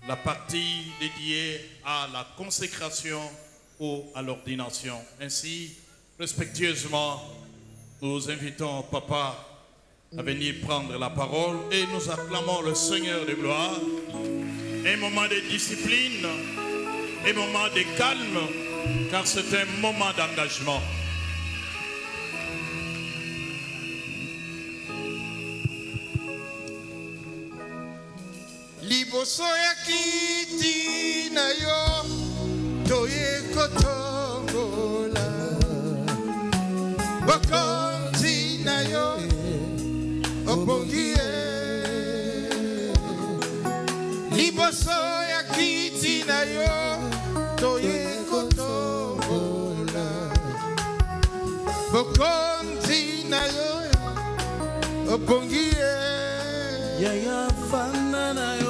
la partie dédiée à la consécration ou à l'ordination. Ainsi, respectueusement, nous invitons Papa à venir prendre la parole et nous acclamons le Seigneur de gloire. Un moment de discipline, un moment de calme, car c'est un moment d'engagement. Liboso ya kiti na yo toye kotombola bokonzi na yo obongie liboso ya kiti na yo toye kotombola bokonzi na yo obongie Yaya fana na yo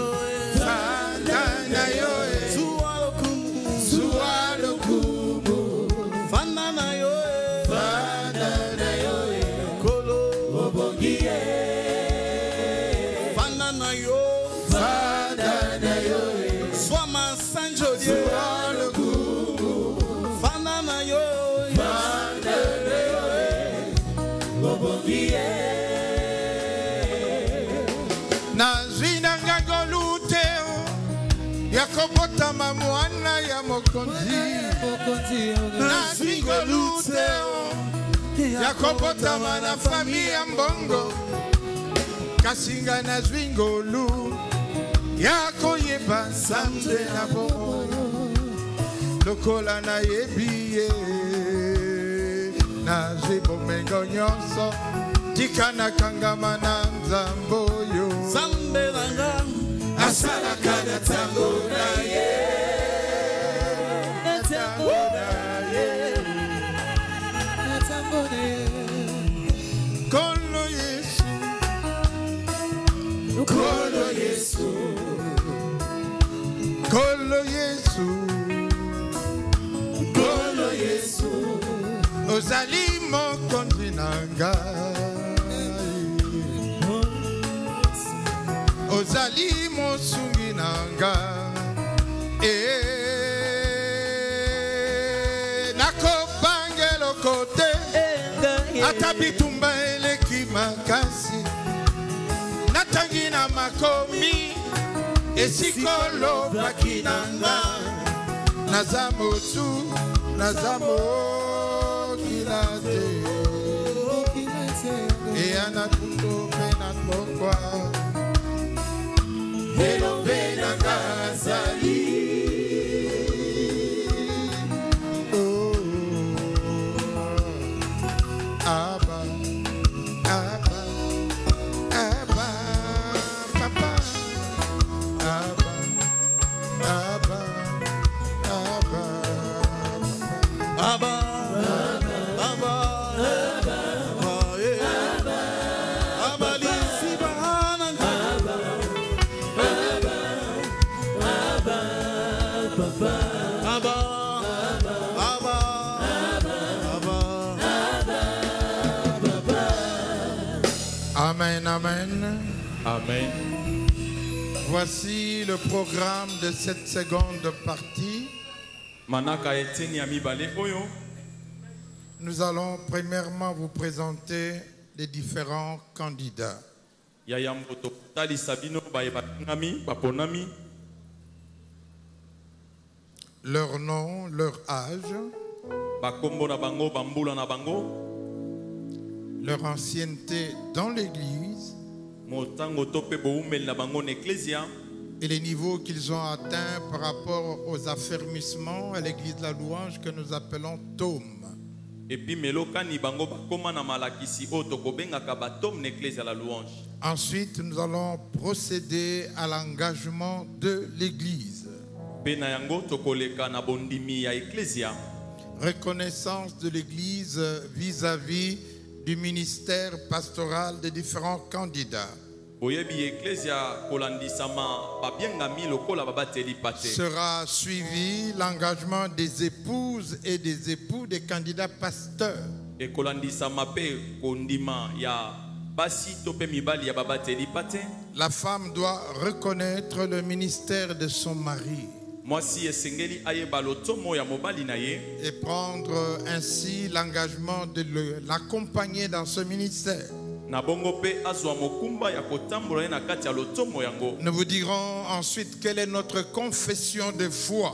Yakobota mamwana ya mokonzi na zwingo luteo Yakobota mana familia mbongo Kasinga na zwingo lu Yako yeba sambe na bo Lokola na yebiye Na zibo mengo nyonso Tikana kangama na mzamboyo Zambe langa Asala kada tango na ye Tango na ye Tango na ye Kolo Yesu Kolo Yesu Kolo Yesu Kolo Yesu Ozali mokonzi nanga Ozali mosungi nanga nakobangelo kote atabitumba eleki makasi natangi na makomi esikolo bakinanga naza motu naza mokilate eyana kuto pena pokwa Hello, Benagazali. Oh, Abba, Abba, Abba, Papa, Abba, Abba, Abba, Abba. Amen, amen. Amen. Voici le programme de cette seconde partie. Nous allons premièrement vous présenter les différents candidats. Leur nom, leur âge, leur ancienneté dans l'Église et les niveaux qu'ils ont atteints par rapport aux affermissements à l'Église de la louange que nous appelons tome. Ensuite, nous allons procéder à l'engagement de l'Église. Reconnaissance de l'Église vis-à-vis du ministère pastoral des différents candidats. Sera suivi l'engagement des épouses et des époux des candidats pasteurs. La femme doit reconnaître le ministère de son mari et prendre ainsi l'engagement de l'accompagner dans ce ministère. Nous vous dirons ensuite quelle est notre confession de foi.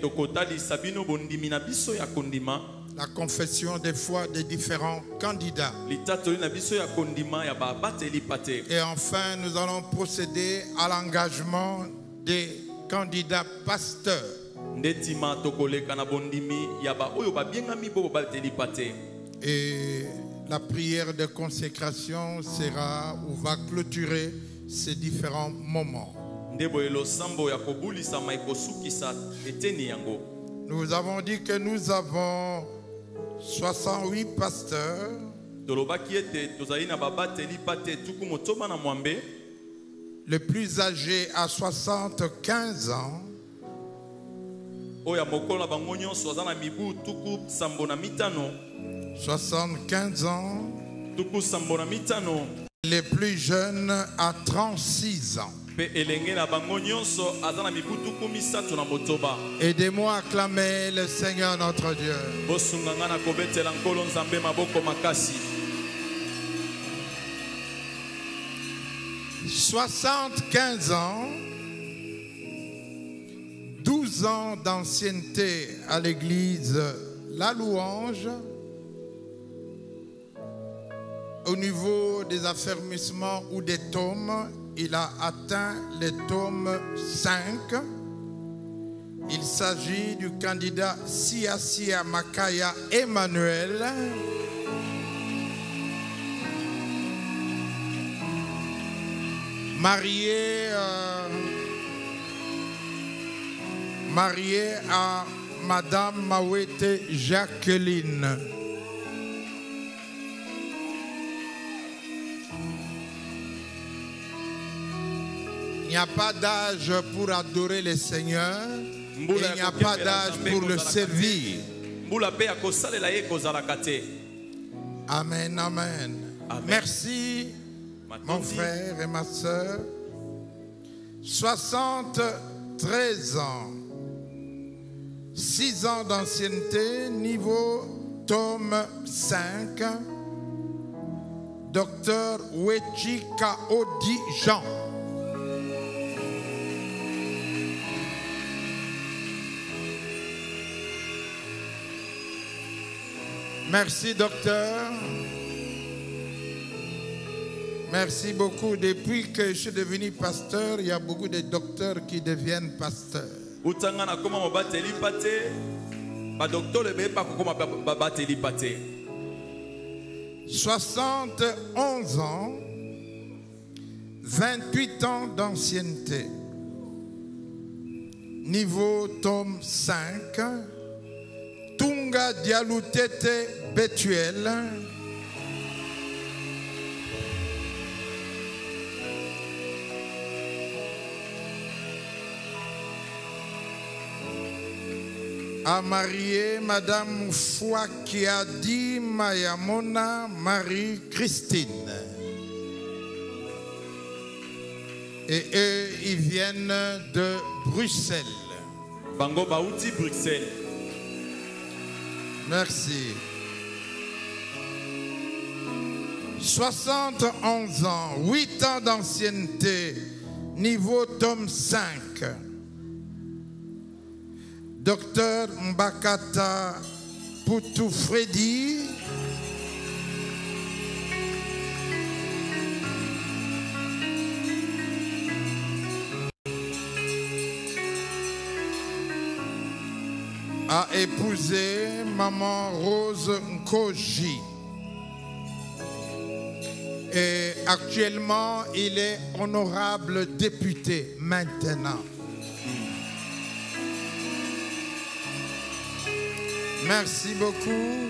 La confession de foi des différents candidats. Et enfin, nous allons procéder à l'engagement des candidats pasteurs. Et la prière de consécration sera ou va clôturer ces différents moments. Nous avons dit que nous avons 68 pasteurs. Le plus âgé a 75 ans. 75 ans. Les plus jeunes à 36 ans. Aidez-moi à acclamer le Seigneur notre Dieu. 75 ans, 12 ans d'ancienneté à l'église La Louange. Au niveau des affermissements ou des tomes, il a atteint les tomes 5. Il s'agit du candidat Siasia Makaya Emmanuel. Marié à Madame Mawete Jacqueline. Il n'y a pas d'âge pour adorer le Seigneur. Il n'y a pas d'âge pour le servir. Amen, amen. Merci, mon frère et ma soeur. 73 ans. 6 ans d'ancienneté, niveau tome 5. Docteur Wechi Kaodi Jean. Merci, docteur. Merci beaucoup. Depuis que je suis devenu pasteur, il y a beaucoup de docteurs qui deviennent pasteurs. 71 ans, 28 ans d'ancienneté. Niveau tome 5. Tunga Dialutete Betuel. A marié Madame Fouakiadi Mayamona Marie-Christine. Et eux, ils viennent de Bruxelles. Bango Baouti, Bruxelles. Merci. 71 ans, 8 ans d'ancienneté, niveau tome 5. Docteur Mbakata Poutou Freddy. A épousé Maman Rose Nkoji. Et actuellement, il est honorable député maintenant. Merci beaucoup.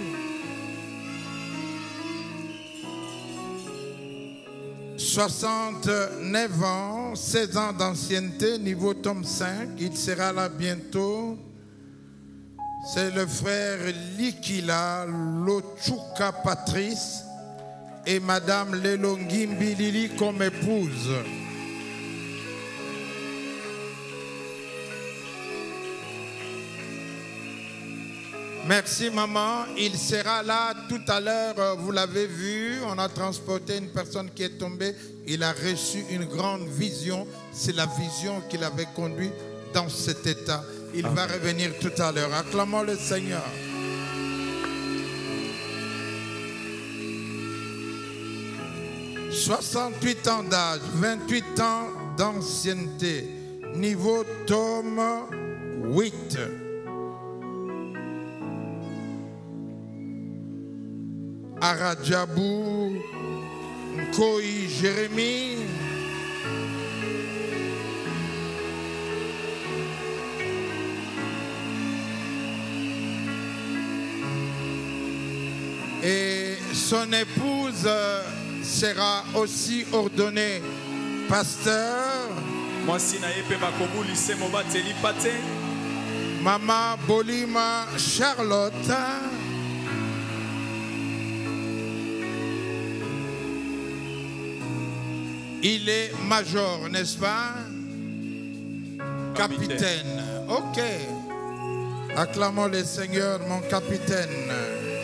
69 ans, 16 ans d'ancienneté, niveau tome 5. Il sera là bientôt. C'est le frère Likila Lochuka Patrice. et Madame Lelongimbi Lili comme épouse. Merci maman, il sera là tout à l'heure, vous l'avez vu, on a transporté une personne qui est tombée, il a reçu une grande vision, c'est la vision qui l'avait conduit dans cet état. Il va revenir tout à l'heure, acclamons le Seigneur. « 68 ans d'âge, 28 ans d'ancienneté, niveau tome 8. Aradjabou Nkoi Jérémie, et son épouse sera aussi ordonnée pasteur. Maman Bolima Charlotte. Il est major, n'est-ce pas? Capitaine. Ok. Acclamons le Seigneur, mon capitaine.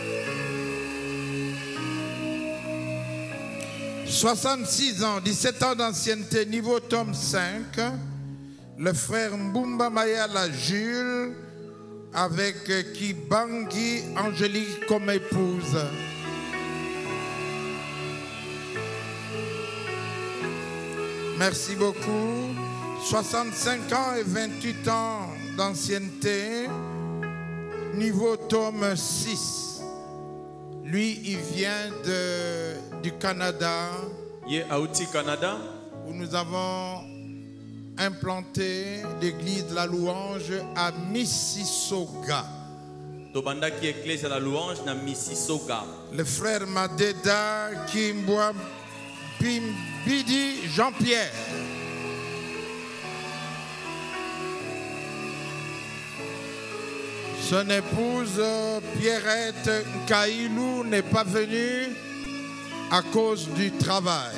66 ans, 17 ans d'ancienneté, niveau tome 5. Le frère Mbumba Mayala Jules avec Kibangi Angélique comme épouse. Merci beaucoup. 65 ans et 28 ans d'ancienneté, niveau tome 6. Lui, il vient du Canada, où nous avons implanté l'église de la louange à Mississauga. Le frère Madeda Kimboa Pimbidi Jean-Pierre. Son épouse Pierrette Nkailou n'est pas venue à cause du travail.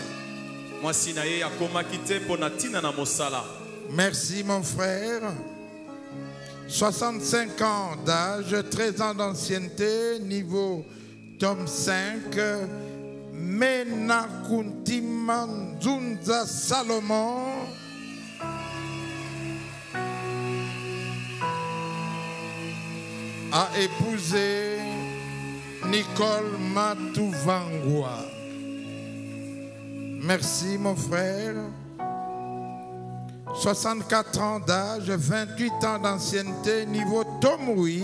Merci mon frère. 65 ans d'âge, 13 ans d'ancienneté, niveau tome 5. Mena Kuntima Nzunza Salomon. A épousé Nicole Matouvangwa. Merci mon frère. 64 ans d'âge, 28 ans d'ancienneté, niveau tome 8.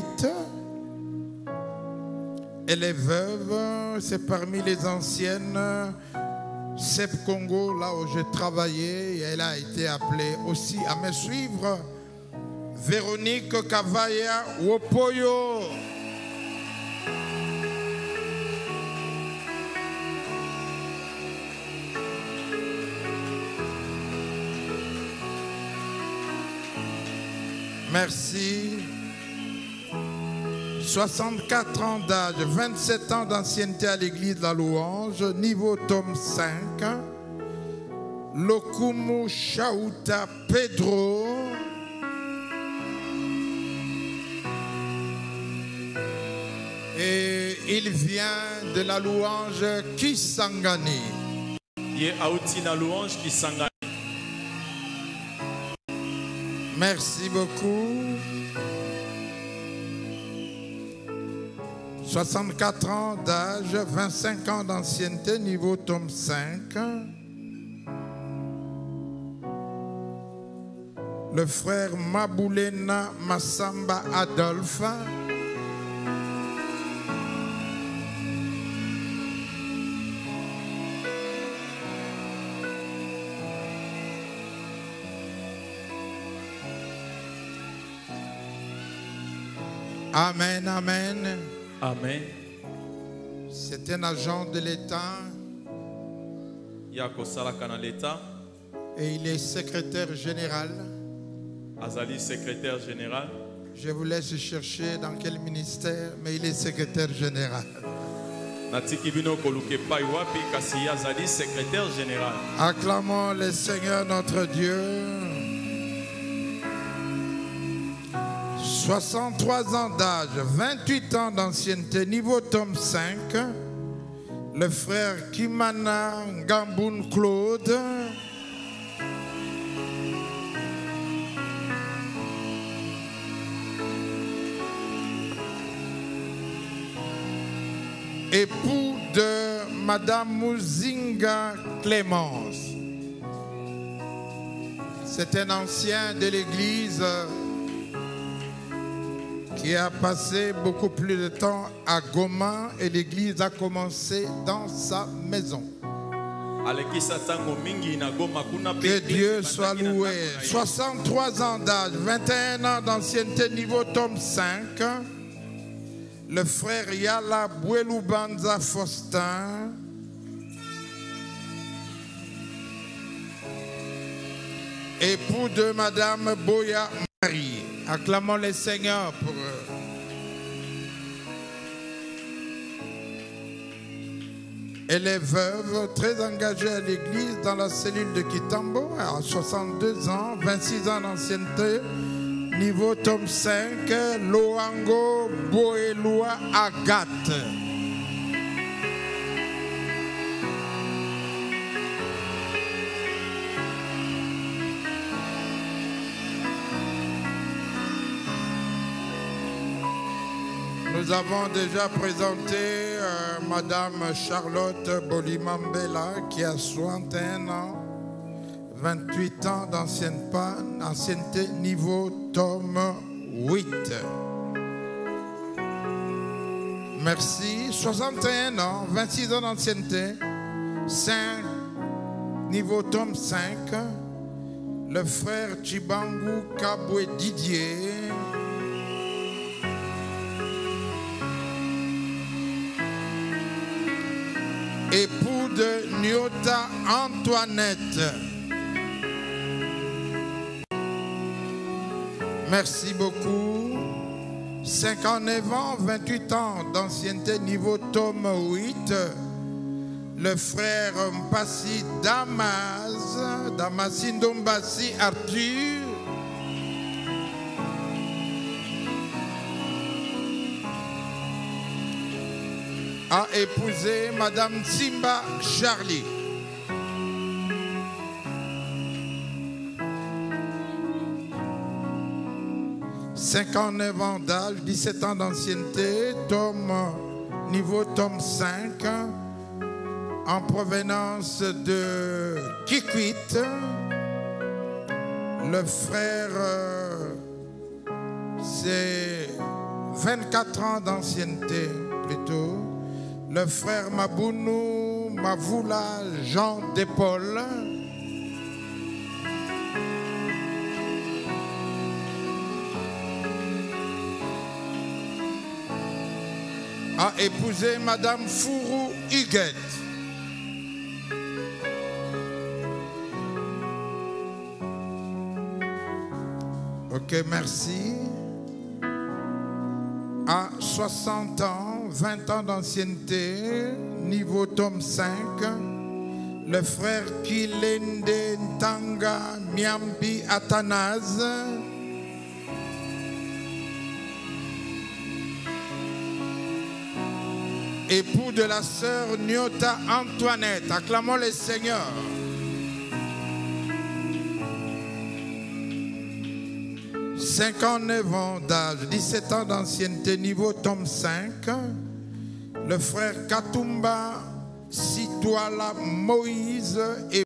Elle est veuve, c'est parmi les anciennes CEP Congo, là où j'ai travaillé. Et elle a été appelée aussi à me suivre. Véronique Kavaya Wopoyo. Merci. 64 ans d'âge, 27 ans d'ancienneté à l'église de la louange, niveau tome 5. Lokumu Chauta Pedro. Et il vient de la louange Kisangani. Merci beaucoup. 64 ans d'âge, 25 ans d'ancienneté, niveau tome 5. Le frère Maboulena Massamba Adolphe. Amen, amen. Amen. C'est un agent de l'État. Et il est secrétaire général. Azali secrétaire général. Je vous laisse chercher dans quel ministère, mais il est secrétaire général. Natiki bino koluke pai wapi kasi azali secrétaire général. Acclamons le Seigneur notre Dieu. 63 ans d'âge, 28 ans d'ancienneté, niveau tome 5. Le frère Kimana Ngamboun Claude. Époux de Madame Muzinga Clémence. C'est un ancien de l'église qui a passé beaucoup plus de temps à Goma et l'église a commencé dans sa maison. Que Dieu soit loué. 63 ans d'âge, 21 ans d'ancienneté, niveau tome 5. Le frère Yala Boueloubanza Faustin. Époux de Madame Boya Marie. Acclamons le Seigneur pour eux. Elle est veuve, très engagée à l'église dans la cellule de Kitambo, à 62 ans, 26 ans d'ancienneté, niveau tome 5, Loango Boelua Agathe. Nous avons déjà présenté Madame Charlotte Bolimambela qui a 61 ans, 28 ans d'ancienneté, niveau tome 8. Merci. 61 ans, 26 ans d'ancienneté, niveau tome 5. Le frère Chibangu Kabwe Didier. Époux de Nyota Antoinette. Merci beaucoup. 59 ans, 28 ans d'ancienneté, niveau tome 8. Le frère Mpassi Damasindo Mbassi Arthur. A épousé Madame Simba Charlie. « 59 ans d'âge, 17 ans d'ancienneté, niveau tome 5, en provenance de Kikwit. Le frère, c'est 24 ans d'ancienneté plutôt. Le frère Mabounou Mavoula Jean d'Épaule. A épousé Madame Fourou Huguette. Ok, merci. À 60 ans, 20 ans d'ancienneté, niveau tome 5, le frère Kilende Ntanga Miambi Athanase. Époux de la sœur Nyota Antoinette. Acclamons le Seigneur. « 59 ans d'âge, 17 ans d'ancienneté, niveau tome 5. Le frère Katumba Sitwala Moïse et